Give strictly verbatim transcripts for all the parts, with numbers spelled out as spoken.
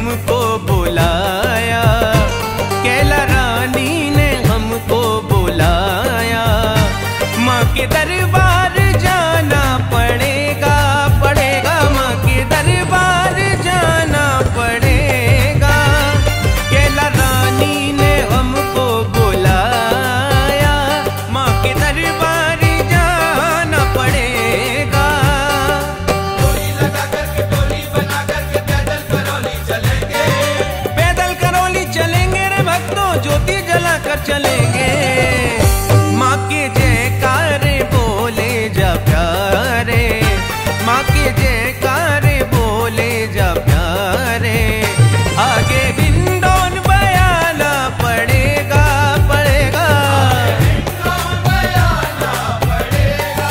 हमको बुलाया, कैला रानी ने हमको बुलाया। माँ के दरबार जाना पड़ेगा, पड़ेगा माँ के दरबार जाना पड़ेगा। कैला रानी ने हमको बुलाया, माँ के दरबार जाना पड़ेगा। डोली लगा करके डोली बना करके पैदल करौली चलेंगे, पैदल करौली चलेंगे रे भक्तों, ज्योति जला कर चलेंगे। माँ के जयकारे बोले जा प्यारे, माँ के जयकारे बोले जा प्यारे। आगे हिंडोन बयाना पड़ेगा, पड़ेगा बयाना पड़ेगा।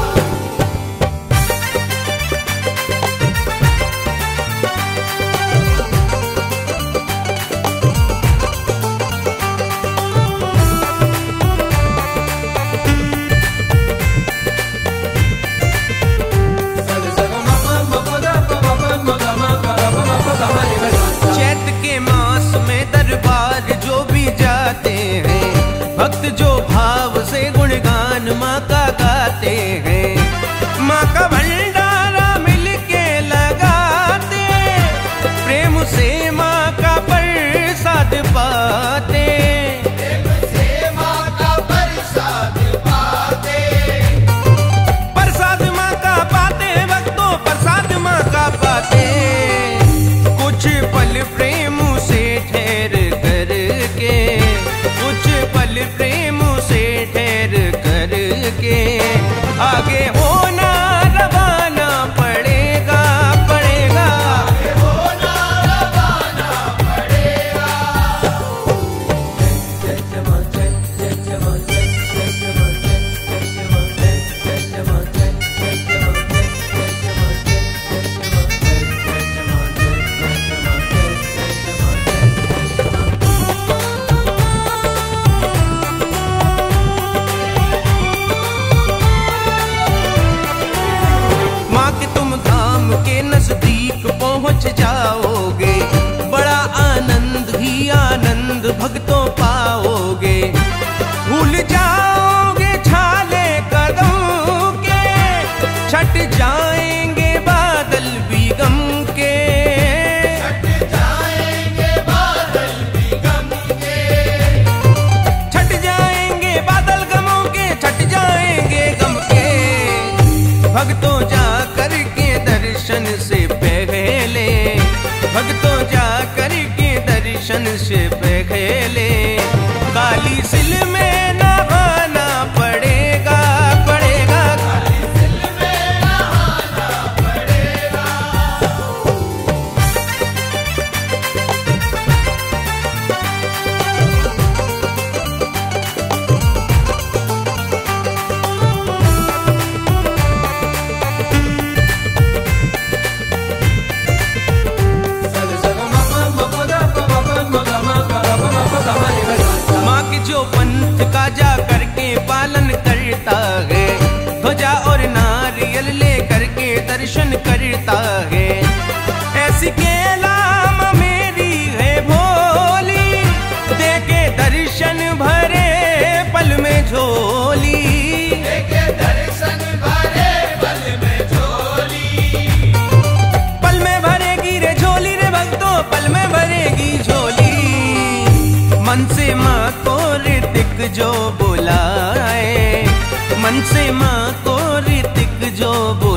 चैत के मास में दरबार जो भी जाते हैं, भक्त जो भाव से गुणगान माँ का गाते हैं। माँ का भंडारा मिलके लगाते, प्रेम से माँ का प्रसाद पाते। से माँ का प्रसाद पाते, प्रसाद माँ का पाते भक्तों, प्रसाद माँ का पाते। कुछ पल प्रेम से ठहर करके, कुछ पल प्रेम से ठहर करके, आगे होना रवाना पड़ेगा, पड़ेगा होना रवाना पड़ेगा। माँ के तुम धाम के नजदीक पहुँच जाओगे, बड़ा आनंद ही आनंद भक्तों पाओगे। भूल जाओगे छाले कदम के, छट जाएंगे बादल भी गम के। छट जाएंगे बादल भी गम के, छट जाएंगे बादल गमों के, छट जाएंगे गम के। भक्तों जा करके दर्शन से पहले, भक्तों जा करके दर्शन से पहले, काली सिल में नहाना पड़ेगा, पड़ेगा दिल में नहाना पड़ेगा। माँ के जो पंथ का जा करके पालन करता है, ध्वजा और नारियल ले करके दर्शन करता है। ऐसी केलाम मेरी है भोली, देके दर्शन भरे पल में झोली। देखे दर्शन भरे पल में झोली, पल में भरेगी रे झोली रे भक्तों, पल में भरेगी झोली। मन से माँ को ऋतिक जो बुलाए, मन से माँ को ऋतिक जो बुलाए।